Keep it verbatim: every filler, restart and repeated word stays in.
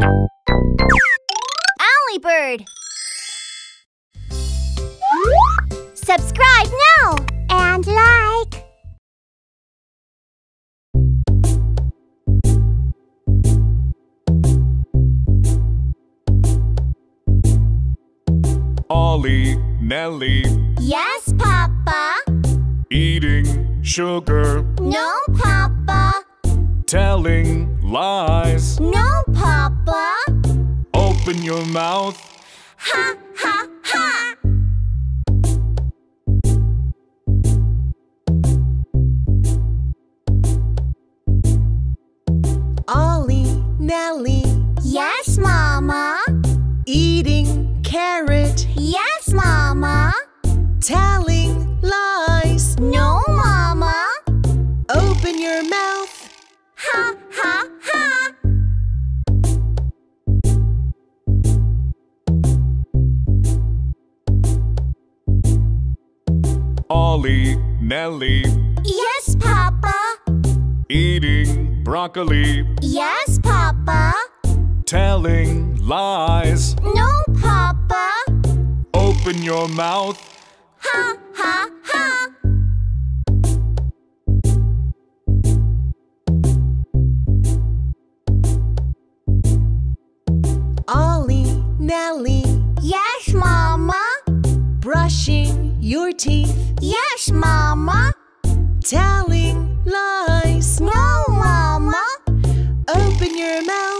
Ollie Bird. Subscribe now and like. Ollie, Nellie. Yes, Papa. Eating sugar. No, Papa. Telling lies. No, Papa. Open your mouth. Ha, ha, ha. Ollie, Nellie. Yes, Mama. Eating carrot. Yes, Mama. Telling lies. No, Mama. Open your mouth. Ha, ha, ha. Ollie, Nellie. Yes, Papa. Eating broccoli. Yes, Papa. Telling lies. No, Papa. Open your mouth. Ha, ha, ha. Ollie, Nellie. Yes, Mama. Brushing your teeth. Yes, Mama. Telling lies. No, Mama. Open your mouth.